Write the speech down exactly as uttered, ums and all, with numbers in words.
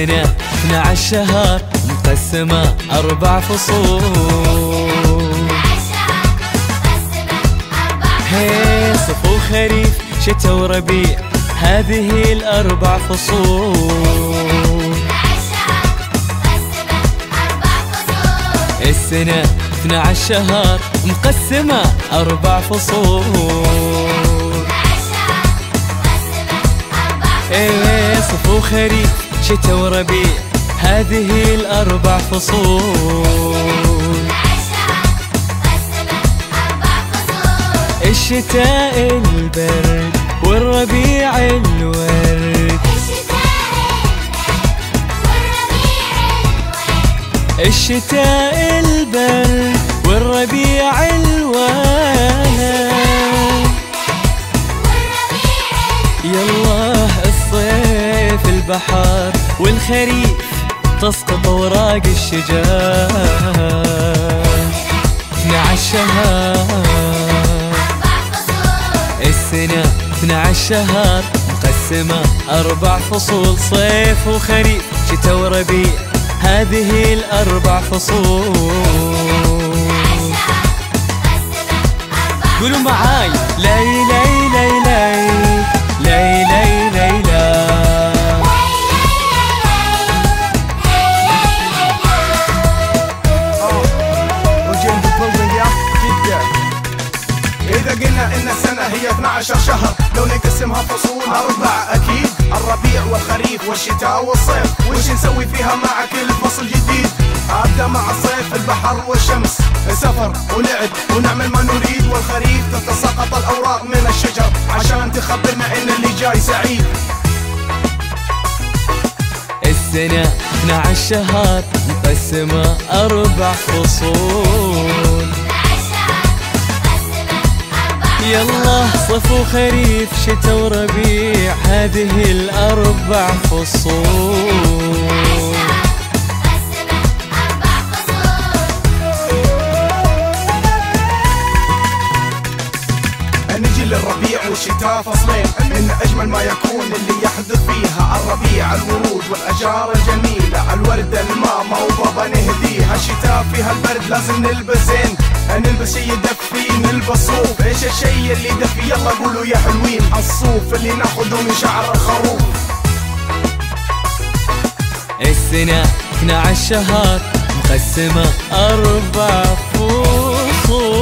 السنة اثنا عشر شهر مقسمة أربع فصول. هي صيف وخريف شتا وربيع هذه الأربع فصول. السنة اثنا عشر شهر مقسمة أربع فصول. ايه صيف وخريف شتا وربيع هذه الأربع فصول. الشتاء البرد والربيع الورد. الشتاء البرد والربيع الورد. يلا الصيف البحر والخريف تسقط اوراق الشجر. اثنا عشر شهر السنة اثنا عشر شهر مقسمة أربع فصول. صيف وخريف شتا وربيع هذه الأربع فصول. قولوا معاي لي لي لي لي لي لي لي لي. إذا قلنا إن السنة هي اثنا عشر شهر لو نقسمها فصول أربع أكيد. الربيع والخريف والشتاء والصيف وش نسوي فيها مع كل فصل جديد؟ أبدأ مع الصيف البحر والشمس سفر ولعب ونعمل ما نريد. والخريف تتساقط الأوراق من الشجر عشان تخبرنا إن اللي جاي سعيد. السنة اثنا عشر شهر مقسمة أربع فصول. يلا صيف وخريف شتا وربيع هذه الأربع فصول. نجي للربيع والشتاء فصلين إن أجمل ما يكون اللي يحدث فيها. الربيع الورود والأشجار الجميلة، الورد الماما وبابا نهديها. الشتاء فيها البرد لازم نلبس زين، نلبس شي يدفي نلبس صوف. ايش الشي اللي يدفي؟ يلا قولوا يا حلوين. الصوف اللي ناخذه من شعر الخروف. السنة اثنا عشر شهر مقسمة أربع فصول.